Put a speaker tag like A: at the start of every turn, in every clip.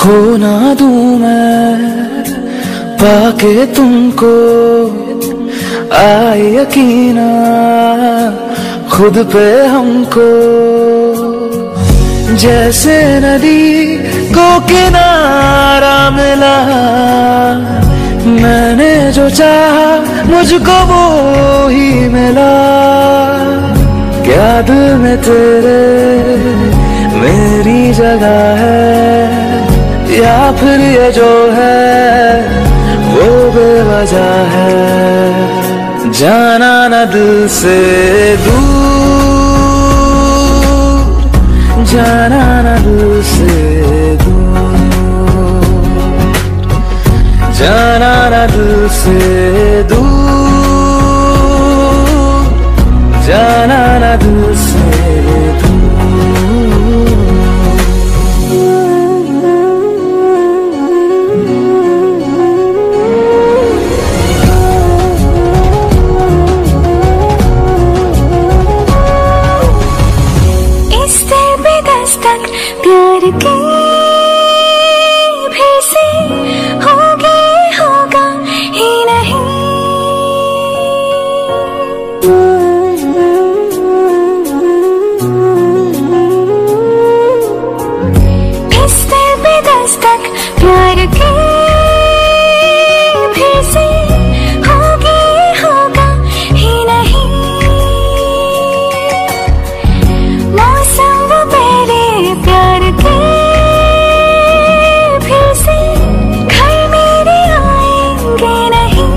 A: खो ना दूं मैं पाके तुमको, आए यकीना खुद पे हमको। जैसे नदी को किनारा मिला, मैंने जो चाहा मुझको वो ही मिला। क्या दिल में तेरे मेरी जगह है, या फिर ये जो है वो बेवजह है। जाना न दिल से दूर, जाना न दिल से दूर, जाना न दिल से दूर, जाना न दिल से दूर।
B: प्यार के भी से होगा ही नहीं। इस दिल पे दस्तक प्यार के भी से होगा ही नहीं। मौसम वो पहले प्यार के फिर से घर मेरे आएंगे नहीं।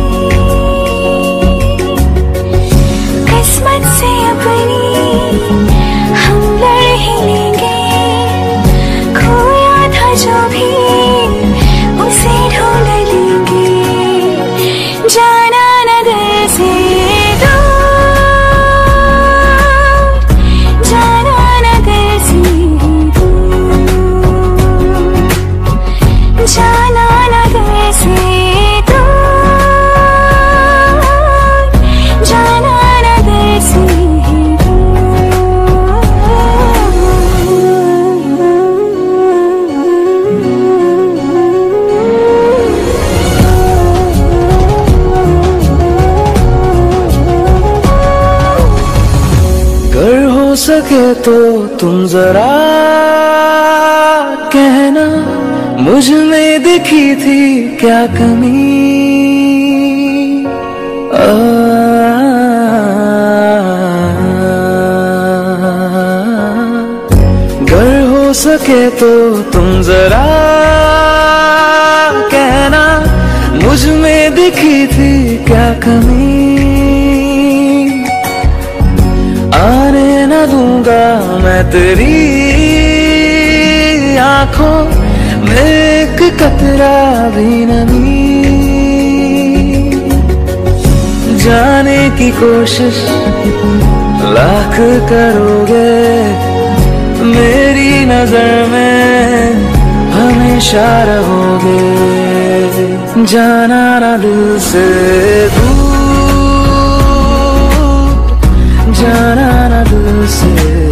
B: किस्मत से अपनी हम लड़ ही लेंगे, खोया था जो भी उसे ढूंढ लेंगे। जाना न दिल से दूर, जाना न दिल से दूर, जाना न दिल से दूर, जाना न दिल से
A: अगर हो सके तो तुम जरा कहना, मुझ में दिखी थी क्या कमी। अगर हो सके तो तुम जरा कहना, मुझ में दिखी थी क्या कमी। आने न दूंगा मैं तेरी आंखों में एक कतरा भी नमी। जाने की कोशिश लाख करोगे, मेरी नजर में हमेशा रहोगे। जाना न दिल से दूर, जाना न दिल से